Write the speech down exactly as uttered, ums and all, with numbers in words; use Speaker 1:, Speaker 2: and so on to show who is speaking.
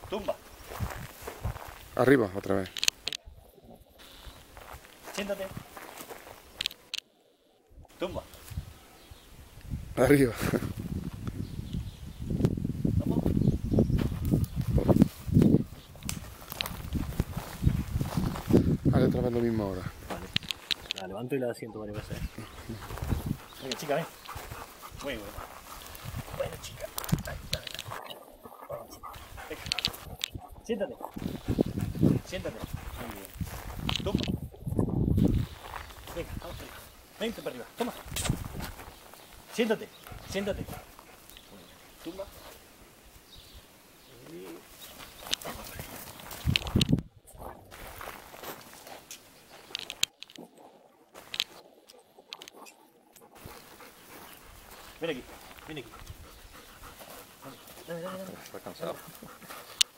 Speaker 1: Tumba.
Speaker 2: Arriba, otra vez.
Speaker 1: Siéntate. Tumba.
Speaker 2: Arriba.
Speaker 1: Vamos.
Speaker 2: Vale, otra vez lo mismo ahora.
Speaker 1: Vale. La levanto y la siento varias veces. Venga, chica, ven. Muy bueno. Bueno, chica. Ahí, dale, dale. Vamos. Venga. Siéntate. Siéntate. Muy bien. Tumba. Venga, vamos arriba. Vente para arriba. Toma. Siéntate. Siéntate. Muy bien. Tumba. Y... vamos para arriba. Ven aquí. Ven aquí. Dale, dale, dale.
Speaker 2: Está cansado.